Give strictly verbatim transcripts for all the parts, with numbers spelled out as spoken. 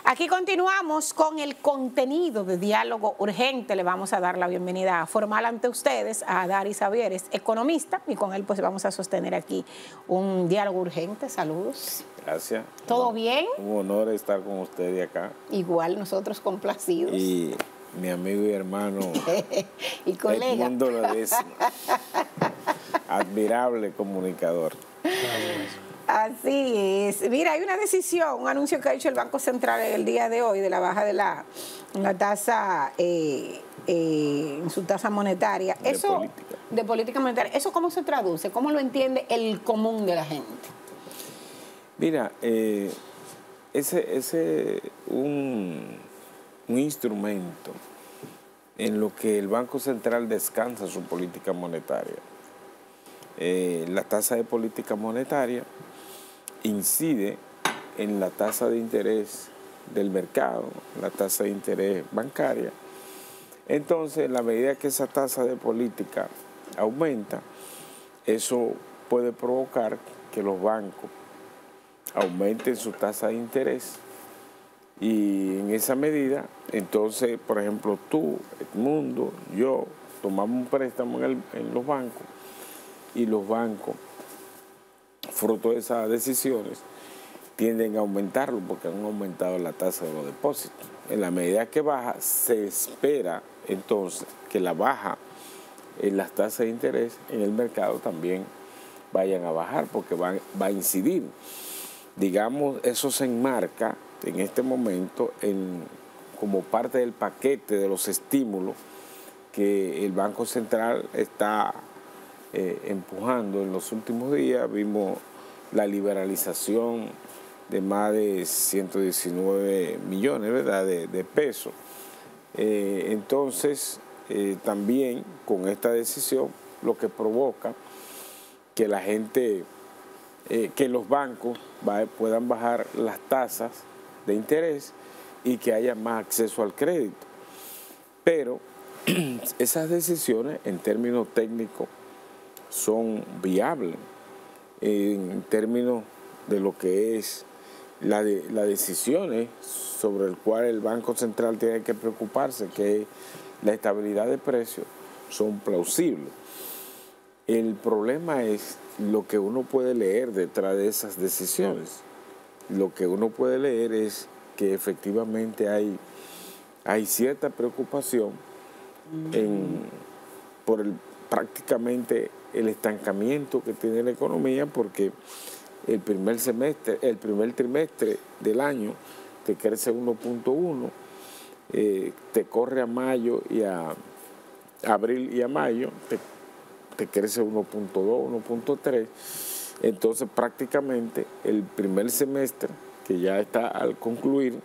Aquí continuamos con el contenido de Diálogo Urgente. Le vamos a dar la bienvenida formal ante ustedes a Dari Xavieres, economista, y con él pues vamos a sostener aquí un diálogo urgente. Saludos. Gracias. ¿Todo un, bien? Un honor estar con ustedes acá. Igual, nosotros complacidos. Y mi amigo y hermano y colega Edmundo Ledesma, admirable comunicador. Así es. Mira, hay una decisión, un anuncio que ha hecho el Banco Central el día de hoy de la baja de la, la tasa, eh, eh, en su tasa monetaria. De Eso, política. de política monetaria. ¿Eso cómo se traduce? ¿Cómo lo entiende el común de la gente? Mira, eh, ese ese un, un instrumento en lo que el Banco Central descansa su política monetaria. Eh, la tasa de política monetaria incide en la tasa de interés del mercado, la tasa de interés bancaria. Entonces, en la medida que esa tasa de política aumenta, eso puede provocar que los bancos aumenten su tasa de interés y en esa medida, entonces, por ejemplo, tú, Edmundo, yo, tomamos un préstamo en, el, en los bancos y los bancos, fruto de esas decisiones, tienden a aumentarlo porque han aumentado la tasa de los depósitos. En la medida que baja, se espera entonces que la baja en las tasas de interés en el mercado también vayan a bajar porque van, va a incidir. Digamos, eso se enmarca en este momento en, como parte del paquete de los estímulos que el Banco Central está Eh, empujando en los últimos días. Vimos la liberalización de más de ciento diecinueve millones, ¿verdad?, de, de pesos. Eh, entonces, eh, también con esta decisión, lo que provoca que la gente, eh, que los bancos va, puedan bajar las tasas de interés y que haya más acceso al crédito. Pero esas decisiones, en términos técnicos, son viables en términos de lo que es las de, la decisiones sobre el cual el Banco Central tiene que preocuparse, que es la estabilidad de precios, son plausibles. El problema es lo que uno puede leer detrás de esas decisiones. Lo que uno puede leer es que efectivamente hay, hay cierta preocupación en, por el, prácticamente el estancamiento que tiene la economía, porque el primer semestre, el primer trimestre del año te crece uno punto uno, eh, te corre a mayo y a, a abril y a mayo te, te crece uno punto dos, uno punto tres. Entonces prácticamente el primer semestre, que ya está al concluir,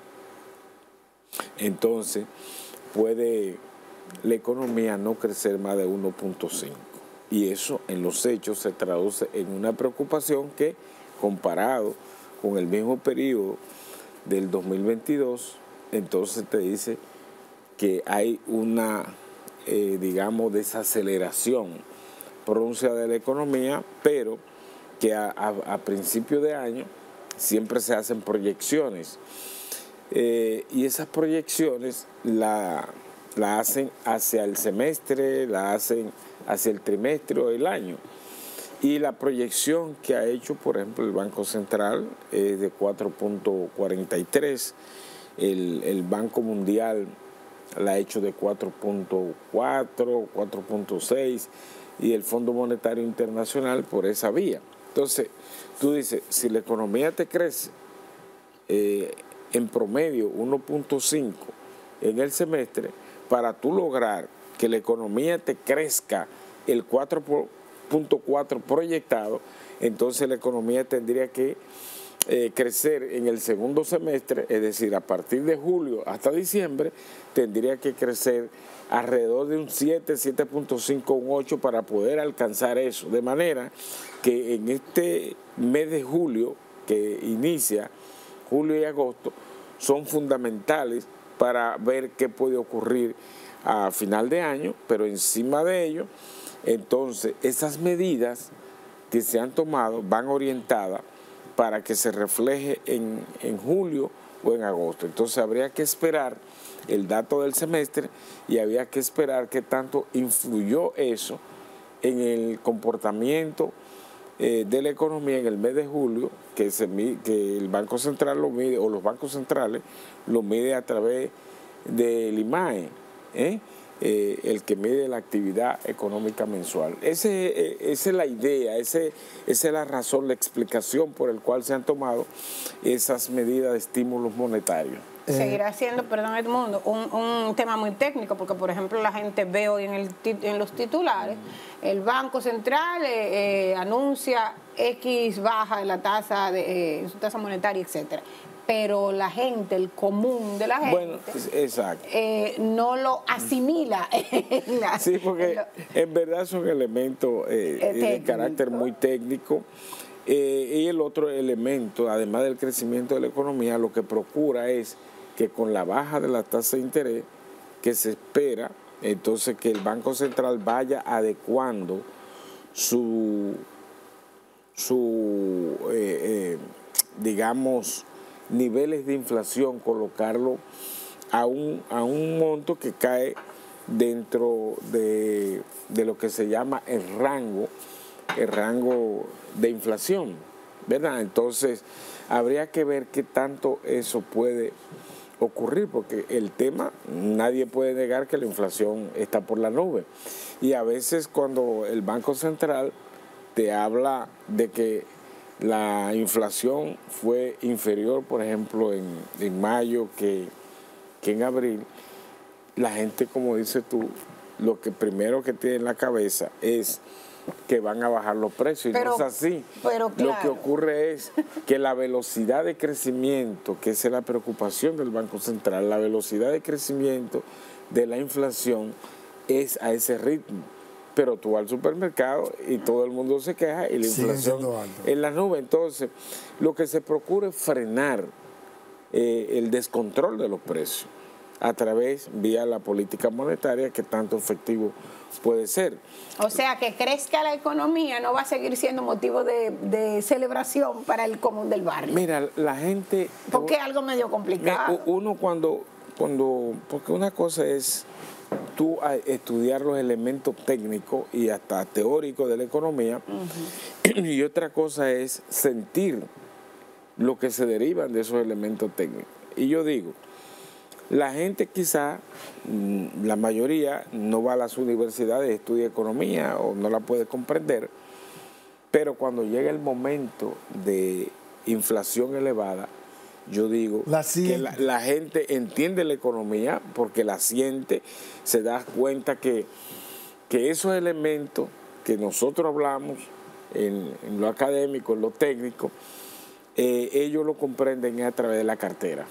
entonces puede la economía no crecer más de uno punto cinco. Y eso en los hechos se traduce en una preocupación que, comparado con el mismo periodo del dos mil veintidós, entonces te dice que hay una, eh, digamos, desaceleración pronunciada de la economía, pero que a, a, a principio de año siempre se hacen proyecciones. Eh, y esas proyecciones la, la hacen hacia el semestre, la hacen hacia el trimestre o el año. Y la proyección que ha hecho, por ejemplo, el Banco Central es de cuatro punto cuarenta y tres, el, el Banco Mundial la ha hecho de cuatro punto cuatro, cuatro punto seis y el Fondo Monetario Internacional por esa vía. Entonces, tú dices, si la economía te crece eh, en promedio uno punto cinco en el semestre, para tú lograr que la economía te crezca el cuatro punto cuatro proyectado, entonces la economía tendría que eh, crecer en el segundo semestre, es decir, a partir de julio hasta diciembre, tendría que crecer alrededor de un siete, siete punto cinco, un ocho para poder alcanzar eso. De manera que en este mes de julio, que inicia julio y agosto, son fundamentales para ver qué puede ocurrir a final de año, pero encima de ello, entonces esas medidas que se han tomado van orientadas para que se refleje en, en julio o en agosto. Entonces habría que esperar el dato del semestre y había que esperar qué tanto influyó eso en el comportamiento eh, de la economía en el mes de julio, que, se, que el Banco Central lo mide, o los bancos centrales lo mide a través del I M A E, ¿eh? Eh, el que mide la actividad económica mensual. Ese, eh, esa es la idea, ese, esa es la razón, la explicación por el cual se han tomado esas medidas de estímulos monetarios. Eh, Seguirá siendo, perdón Edmundo, un, un tema muy técnico, porque por ejemplo la gente ve hoy en, el, en los titulares, el Banco Central eh, eh, anuncia X baja en la tasa, de, eh, su tasa monetaria, etcétera. Pero la gente, el común de la gente, bueno, exacto. Eh, no lo asimila. En la, sí, porque en, lo, en verdad son elementos eh, de carácter muy técnico. Eh, y el otro elemento, además del crecimiento de la economía, lo que procura es que con la baja de la tasa de interés que se espera, entonces que el Banco Central vaya adecuando su, su eh, eh, digamos, niveles de inflación, colocarlo a un, a un monto que cae dentro de, de lo que se llama el rango, el rango de inflación, ¿verdad? Entonces, habría que ver qué tanto eso puede ocurrir, porque el tema, nadie puede negar que la inflación está por la nube. Y a veces cuando el Banco Central te habla de que la inflación fue inferior, por ejemplo, en, en mayo que, que en abril, la gente, como dices tú, lo que primero que tiene en la cabeza es que van a bajar los precios, y pero, no es así. Pero claro. Lo que ocurre es que la velocidad de crecimiento, que esa es la preocupación del Banco Central, la velocidad de crecimiento de la inflación es a ese ritmo. Pero tú vas al supermercado y todo el mundo se queja y la inflación en la nube. Entonces, lo que se procura es frenar eh, el descontrol de los precios a través, vía la política monetaria, que tanto efectivo puede ser. O sea, que crezca la economía no va a seguir siendo motivo de, de celebración para el común del barrio. Mira, la gente... Porque es algo medio complicado. Uno cuando, cuando... Porque una cosa es tú a estudiar los elementos técnicos y hasta teóricos de la economía, uh-huh. y otra cosa es sentir lo que se derivan de esos elementos técnicos. Y yo digo, la gente quizá, la mayoría, no va a las universidades, estudia economía o no la puede comprender, pero cuando llega el momento de inflación elevada, yo digo la que la, la gente entiende la economía porque la siente, se da cuenta que, que esos elementos que nosotros hablamos en, en lo académico, en lo técnico, eh, ellos lo comprenden a través de la cartera.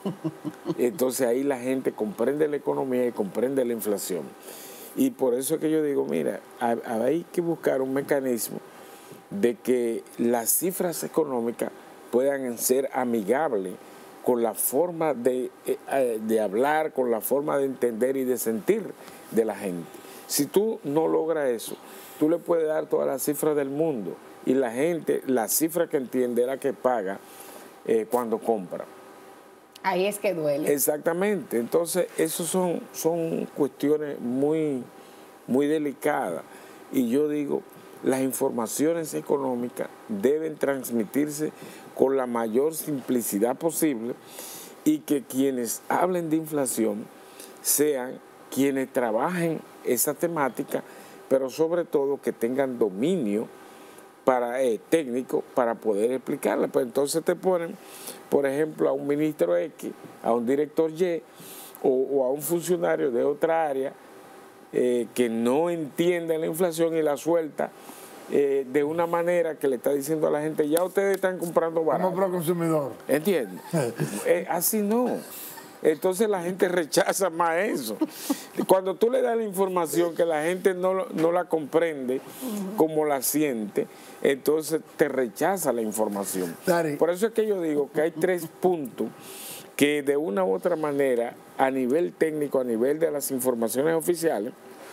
Entonces ahí la gente comprende la economía y comprende la inflación. Y por eso es que yo digo, mira, hay que buscar un mecanismo de que las cifras económicas puedan ser amigables con la forma de, de hablar, con la forma de entender y de sentir de la gente. Si tú no logras eso, tú le puedes dar todas las cifras del mundo y la gente, la cifra que entiende es la que paga eh, cuando compra. Ahí es que duele. Exactamente. Entonces, esas son, son cuestiones muy, muy delicadas. Y yo digo, las informaciones económicas deben transmitirse con la mayor simplicidad posible y que quienes hablen de inflación sean quienes trabajen esa temática, pero sobre todo que tengan dominio para, eh, técnico para poder explicarla. Pues entonces te ponen, por ejemplo, a un ministro X, a un director Y o, o a un funcionario de otra área eh, que no entiende la inflación y la suelta eh, de una manera que le está diciendo a la gente, ya ustedes están comprando barato. Como pro consumidor. ¿Entiendes? eh, así no. Entonces la gente rechaza más eso. Cuando tú le das la información que la gente no, no la comprende como la siente, entonces te rechaza la información. Dari. Por eso es que yo digo que hay tres puntos que de una u otra manera, a nivel técnico, a nivel de las informaciones oficiales,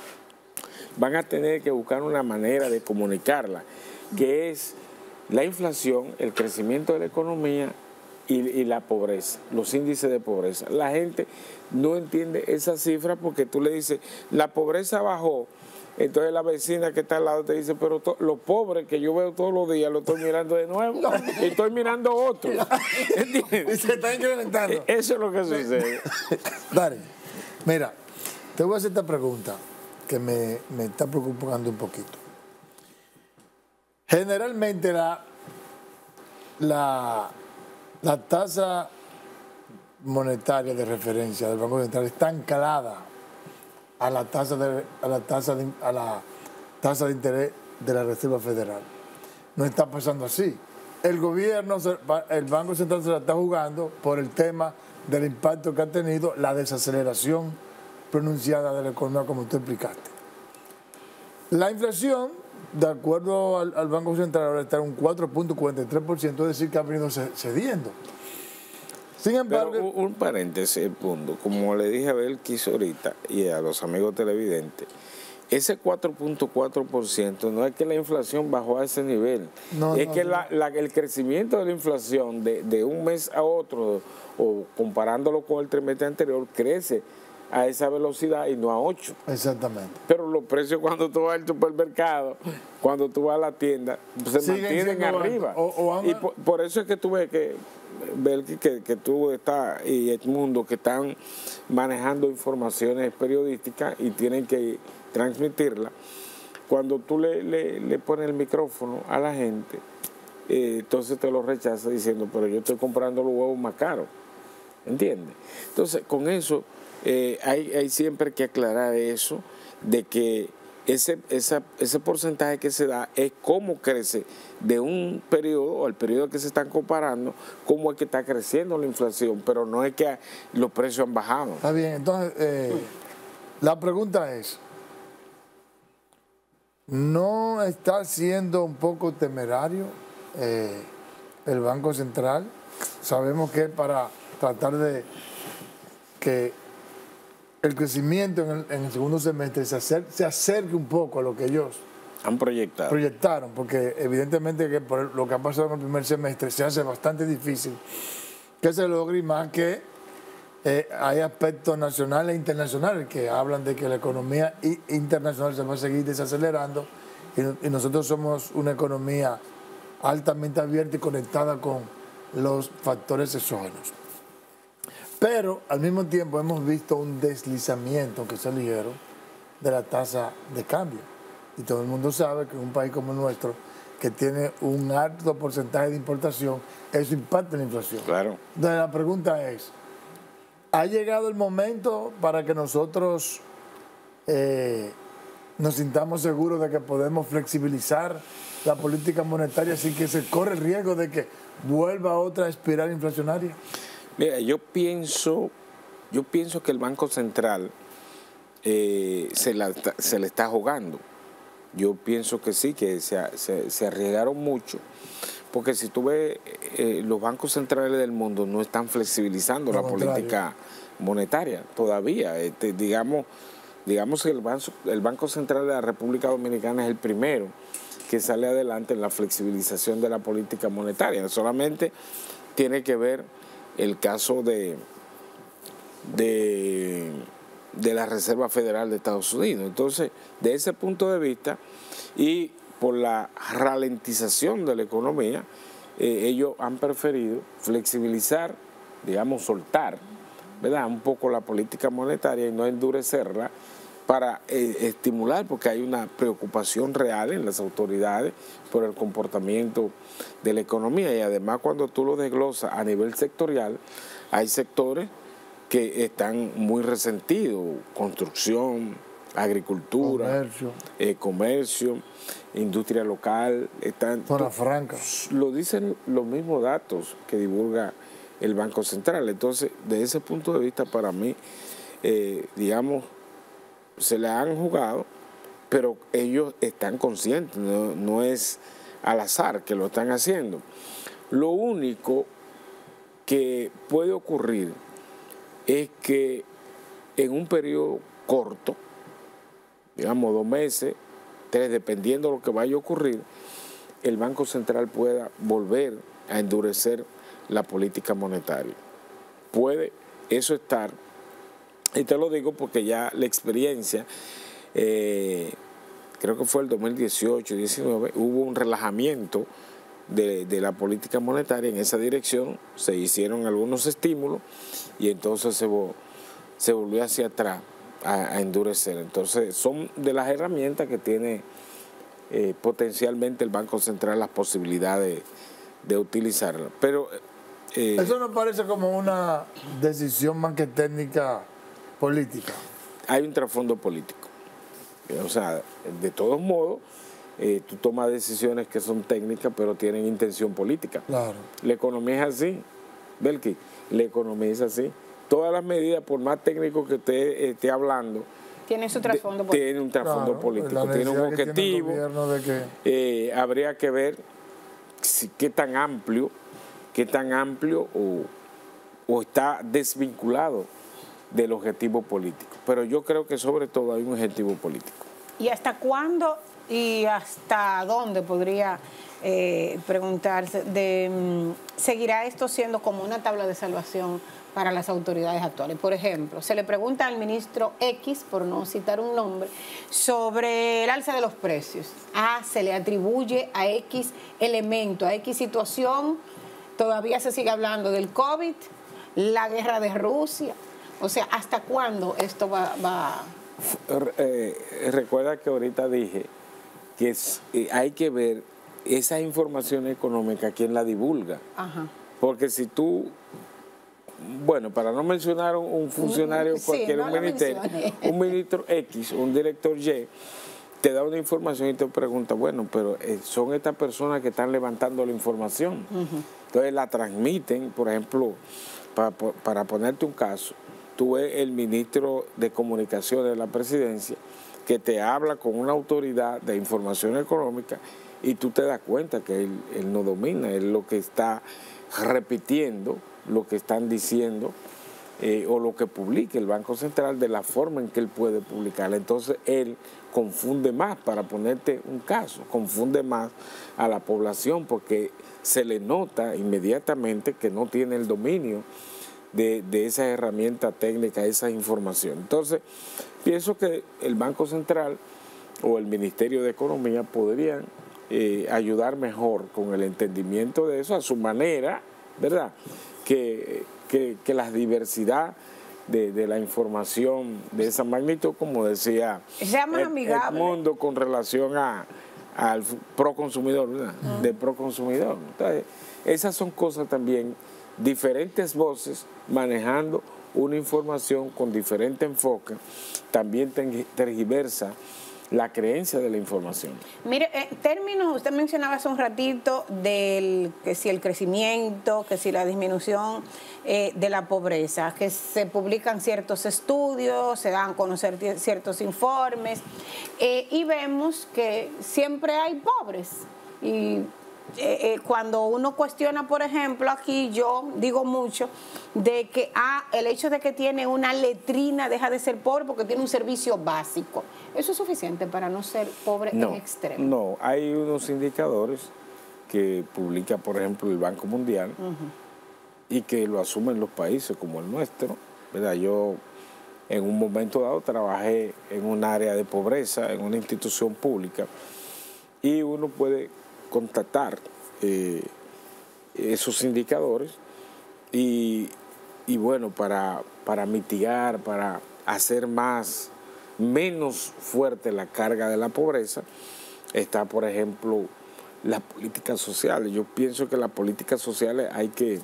van a tener que buscar una manera de comunicarla, que es la inflación, el crecimiento de la economía y, y la pobreza, los índices de pobreza. La gente no entiende esa cifra porque tú le dices, la pobreza bajó, entonces la vecina que está al lado te dice, pero to, los pobres que yo veo todos los días, lo estoy mirando de nuevo, y estoy mirando otros. ¿Entiendes? Y se está incrementando. Eso es lo que sucede. Dari, mira, te voy a hacer esta pregunta que me, me está preocupando un poquito. Generalmente la, la, la tasa monetaria de referencia del Banco Central está anclada a la tasa de, a la tasa de, a la tasa de interés de la Reserva Federal. No está pasando así. El gobierno, el Banco Central se la está jugando por el tema del impacto que ha tenido la desaceleración pronunciada de la economía, como tú explicaste. La inflación, de acuerdo al, al Banco Central, ahora está en un cuatro punto cuarenta y tres por ciento, es decir, que ha venido cediendo. Sin embargo... Pero un, un paréntesis, punto. Como le dije a Belkis ahorita y a los amigos televidentes, ese cuatro punto cuatro por ciento no es que la inflación bajó a ese nivel, no, es no, que no. La, la, el crecimiento de la inflación de, de un mes a otro, o comparándolo con el trimestre anterior, crece a esa velocidad y no a ocho. Exactamente. Pero los precios cuando tú vas al supermercado, cuando tú vas a la tienda, se Siguen mantienen arriba. O, o ama... Y por, por eso es que tú ves que, Belkis, que, que tú estás y Edmundo, que están manejando informaciones periodísticas y tienen que transmitirla. Cuando tú le, le, le pones el micrófono a la gente, eh, entonces te lo rechaza diciendo, pero yo estoy comprando los huevos más caros. ¿Entiendes? Entonces, con eso... Eh, hay, hay siempre que aclarar eso, de que ese, esa, ese porcentaje que se da es cómo crece de un periodo al periodo que se están comparando, cómo es que está creciendo la inflación, pero no es que los precios han bajado. Está bien, entonces eh, la pregunta es, ¿no está siendo un poco temerario eh, el Banco Central? Sabemos que para tratar de que el crecimiento en el, en el segundo semestre se, acer, se acerque un poco a lo que ellos han proyectado. proyectaron, porque evidentemente que por lo que ha pasado en el primer semestre se hace bastante difícil que se logre, y más que eh, hay aspectos nacionales e internacionales que hablan de que la economía internacional se va a seguir desacelerando y, y nosotros somos una economía altamente abierta y conectada con los factores exógenos. Pero al mismo tiempo hemos visto un deslizamiento, aunque sea ligero, de la tasa de cambio. Y todo el mundo sabe que en un país como el nuestro, que tiene un alto porcentaje de importación, eso impacta en la inflación. Claro. Entonces la pregunta es, ¿ha llegado el momento para que nosotros eh, nos sintamos seguros de que podemos flexibilizar la política monetaria sin que se corre el riesgo de que vuelva otra espiral inflacionaria? Mira, yo pienso, yo pienso que el Banco Central eh, se, la, se le está jugando. Yo pienso que sí, que se, se, se arriesgaron mucho, porque si tú ves, eh, los bancos centrales del mundo no están flexibilizando la política monetaria todavía. Este, digamos, digamos que el banco, el Banco Central de la República Dominicana es el primero que sale adelante en la flexibilización de la política monetaria. Solamente tiene que ver el caso de, de, de la Reserva Federal de Estados Unidos. Entonces, de ese punto de vista, y por la ralentización de la economía, eh, ellos han preferido flexibilizar, digamos, soltar, ¿verdad?, un poco la política monetaria y no endurecerla para eh, estimular, porque hay una preocupación real en las autoridades por el comportamiento de la economía. Y además, cuando tú lo desglosas a nivel sectorial, hay sectores que están muy resentidos: construcción, agricultura, comercio, eh, comercio industria local. Están, zona franca. Lo dicen los mismos datos que divulga el Banco Central. Entonces, de ese punto de vista, para mí, eh, digamos, se le han jugado, pero ellos están conscientes, no, no es al azar que lo están haciendo. Lo único que puede ocurrir es que en un periodo corto, digamos dos meses, tres, dependiendo de lo que vaya a ocurrir, el Banco Central pueda volver a endurecer la política monetaria. Puede eso estar, y te lo digo porque ya la experiencia, eh, creo que fue el dos mil dieciocho, diecinueve, hubo un relajamiento de, de la política monetaria en esa dirección, se hicieron algunos estímulos y entonces se, se volvió hacia atrás a, a endurecer. Entonces son de las herramientas que tiene eh, potencialmente el Banco Central las posibilidades de, de utilizarla. Pero eh, eso no parece como una decisión más que técnica política. Hay un trasfondo político. O sea, de todos modos, eh, tú tomas decisiones que son técnicas, pero tienen intención política. Claro. La economía es así, Belki, la economía es así. Todas las medidas, por más técnico que esté, esté hablando, tiene su trasfondo político. Tiene un trasfondo Claro, político, tiene un objetivo. Tiene de que... eh, habría que ver si, qué tan amplio, qué tan amplio o, o está desvinculado del objetivo político. Pero yo creo que sobre todo hay un objetivo político. ¿Y hasta cuándo y hasta dónde podría eh, preguntarse, de, um, seguirá esto siendo como una tabla de salvación para las autoridades actuales? Por ejemplo, se le pregunta al ministro X, por no citar un nombre, sobre el alza de los precios. Ah, se le atribuye a X elemento, a X situación, todavía se sigue hablando del COVID, la guerra de Rusia. O sea, ¿hasta cuándo esto va...? va? Eh, recuerda que ahorita dije que es, eh, hay que ver esa información económica, quién la divulga. Ajá. Porque si tú, bueno, para no mencionar un, un funcionario sí, cualquiera, no un ministerio, un ministro X, un director Y, te da una información y te pregunta, bueno, pero eh, son estas personas que están levantando la información. Uh-huh. Entonces la transmiten, por ejemplo, para, para ponerte un caso, tú ves el ministro de Comunicaciones de la Presidencia que te habla con una autoridad de información económica y tú te das cuenta que él, él no domina, él lo que está repitiendo, lo que están diciendo eh, o lo que publica el Banco Central de la forma en que él puede publicarla. Entonces él confunde más, para ponerte un caso, confunde más a la población porque se le nota inmediatamente que no tiene el dominio De, de esa herramienta técnica, esa información. Entonces, pienso que el Banco Central o el Ministerio de Economía podrían eh, ayudar mejor con el entendimiento de eso a su manera, ¿verdad? Que, que, que la diversidad de, de la información de esa magnitud, como decía Edmundo, con relación a, al proconsumidor, ¿verdad? Uh-huh. Del proconsumidor. Entonces, esas son cosas también, diferentes voces manejando una información con diferente enfoque, también tergiversa la creencia de la información. Mire, en términos, usted mencionaba hace un ratito del que si el crecimiento, que si la disminución eh, de la pobreza, que se publican ciertos estudios, se dan a conocer ciertos informes, eh, y vemos que siempre hay pobres. Y Eh, eh, cuando uno cuestiona, por ejemplo, aquí yo digo mucho de que ah, el hecho de que tiene una letrina deja de ser pobre porque tiene un servicio básico. ¿Eso es suficiente para no ser pobre no, en extremo? No, hay unos indicadores que publica, por ejemplo, el Banco Mundial uh-huh. y que lo asumen los países como el nuestro, ¿verdad? Yo en un momento dado trabajé en un área de pobreza, en una institución pública, y uno puede constatar eh, esos indicadores y, y bueno, para, para mitigar, para hacer más, menos fuerte la carga de la pobreza, está, por ejemplo, las políticas sociales. Yo pienso que las políticas sociales hay que,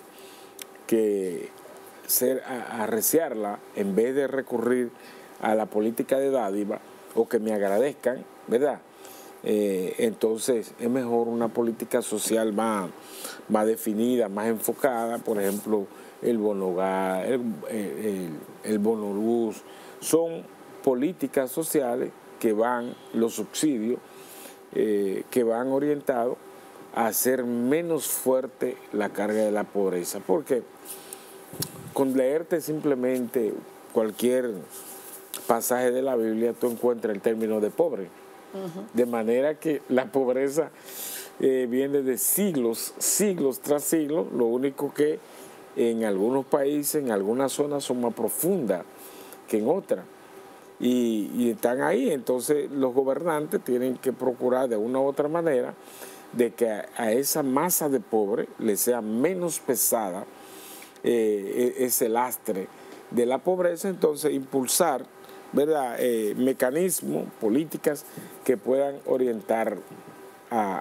que ser, a, arreciarla en vez de recurrir a la política de dádiva o que me agradezcan, ¿verdad? Eh, entonces es mejor una política social más, más definida, más enfocada, por ejemplo, el bono hogar, el, el, el bono luz, son políticas sociales que van, los subsidios, eh, que van orientados a hacer menos fuerte la carga de la pobreza, porque con leerte simplemente cualquier pasaje de la Biblia tú encuentras el término de pobre. Uh-huh. De manera que la pobreza eh, viene de siglos, siglos tras siglos, lo único que en algunos países, en algunas zonas son más profundas que en otras. Y, y están ahí, entonces los gobernantes tienen que procurar de una u otra manera de que a, a esa masa de pobres le sea menos pesada eh, ese lastre de la pobreza, entonces impulsar, ¿verdad?, eh, mecanismos, políticas que puedan orientar a,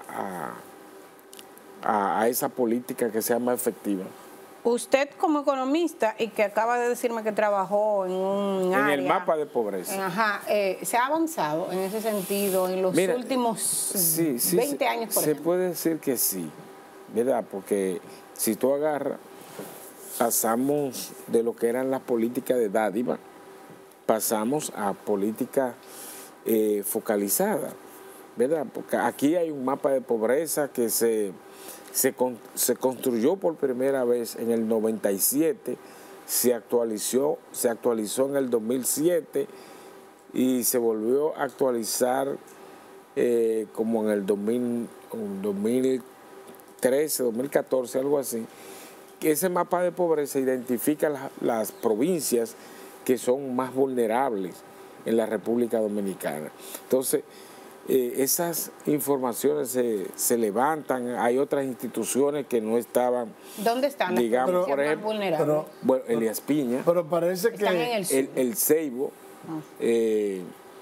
a, a, a esa política que sea más efectiva. Usted como economista y que acaba de decirme que trabajó en un en área... el mapa de pobreza. En, ajá, eh, ¿se ha avanzado en ese sentido en los Mira, últimos sí, sí, veinte se, años, por se ejemplo? puede decir que sí, ¿verdad? Porque si tú agarras, pasamos de lo que eran las políticas de dádiva, pasamos a políticas eh, focalizadas, ¿verdad? Porque aquí hay un mapa de pobreza que se... Se, con, se construyó por primera vez en el noventa y siete, se actualizó, se actualizó en el dos mil siete y se volvió a actualizar eh, como en el dos mil, dos mil trece, dos mil catorce, algo así. Ese mapa de pobreza identifica las, las provincias que son más vulnerables en la República Dominicana. Entonces, Eh, esas informaciones se, se levantan, hay otras instituciones que no estaban... ¿Dónde están las digamos, provincias por ejemplo, más vulnerables? Pero, bueno, Elías Piña, pero parece Están que... en el sur. el, el Ceibo, eh,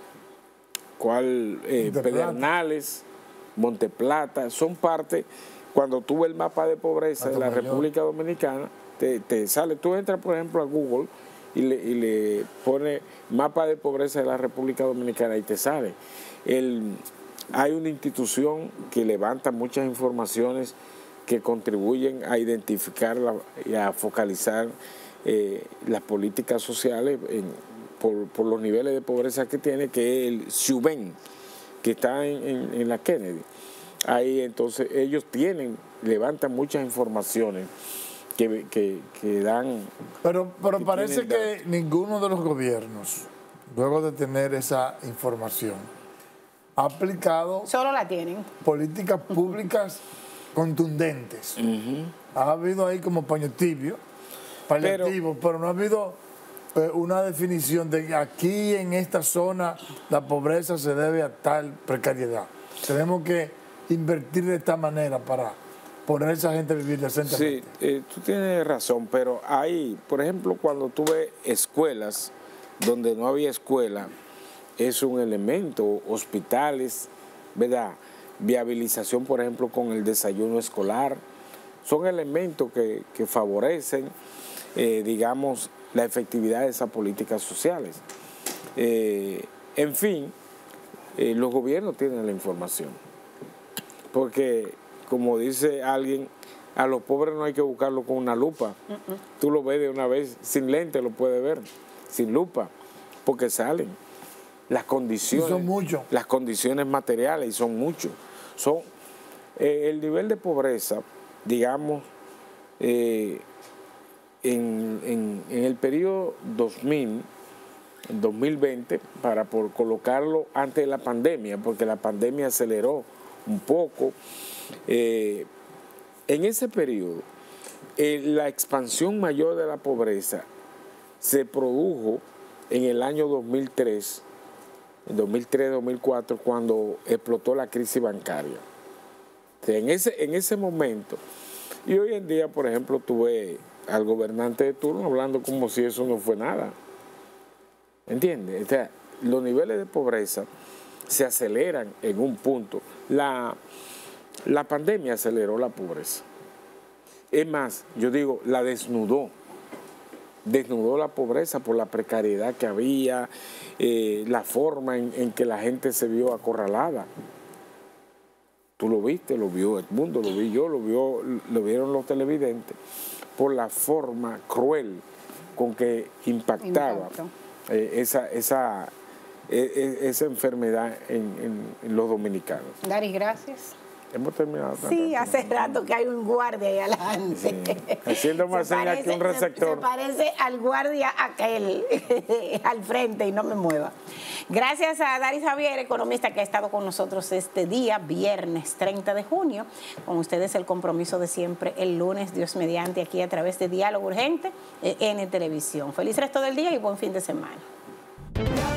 cual, eh, Pedernales, Monteplata, son parte, cuando tú ves el mapa de pobreza de la República Dominicana, te, te sale, tú entras por ejemplo a Google y le, y le pones mapa de pobreza de la República Dominicana y te sale. El, hay una institución que levanta muchas informaciones que contribuyen a identificar la, y a focalizar eh, las políticas sociales en, por, por los niveles de pobreza que tiene, que es el SUBEN, que está en, en, en la Kennedy. Ahí entonces ellos tienen, levantan muchas informaciones que, que, que dan... Pero, pero que parece que datos. ninguno de los gobiernos, luego de tener esa información, ha aplicado Solo la tienen. políticas públicas contundentes. Uh-huh. Ha habido ahí como paño tibio, paliativo, pero, pero no ha habido eh, una definición de que aquí en esta zona la pobreza se debe a tal precariedad. Tenemos que invertir de esta manera para poner a esa gente a vivir decentemente. Sí, eh, tú tienes razón, pero hay, por ejemplo, cuando tú ves escuelas donde no había escuela, es un elemento, hospitales, ¿verdad? Viabilización, por ejemplo, con el desayuno escolar, son elementos que, que favorecen, eh, digamos, la efectividad de esas políticas sociales. Eh, en fin, eh, los gobiernos tienen la información, porque, como dice alguien, a los pobres no hay que buscarlo con una lupa. Uh-uh. Tú lo ves de una vez, sin lente lo puedes ver, sin lupa, porque salen. Las condiciones, son muchos. Las condiciones materiales, y son muchos. Son, eh, el nivel de pobreza, digamos, eh, en, en, en el periodo dos mil, dos mil veinte, para por colocarlo antes de la pandemia, porque la pandemia aceleró un poco, eh, en ese periodo, eh, la expansión mayor de la pobreza se produjo en el año dos mil tres, dos mil tres, dos mil cuatro, cuando explotó la crisis bancaria. O sea, en, ese, en ese momento, y hoy en día, por ejemplo, tuve al gobernante de turno hablando como si eso no fue nada. ¿Entiendes? O sea, los niveles de pobreza se aceleran en un punto. La, la pandemia aceleró la pobreza. Es más, yo digo, la desnudó. Desnudó la pobreza por la precariedad que había, eh, la forma en, en que la gente se vio acorralada. Tú lo viste, lo vio el mundo, lo vi yo, lo, vio, lo vieron los televidentes, por la forma cruel con que impactaba eh, esa, esa, eh, esa enfermedad en, en, en los dominicanos. Dari, gracias. Hemos terminado. Sí, hace rato que hay un guardia ahí adelante. Sí. Haciendo más señas que un receptor. Se, se parece al guardia aquel al frente y no me mueva. Gracias a Daris Javier, economista, que ha estado con nosotros este día, viernes treinta de junio. Con ustedes el compromiso de siempre, el lunes, Dios mediante, aquí a través de Diálogo Urgente en Televisión. Feliz resto del día y buen fin de semana.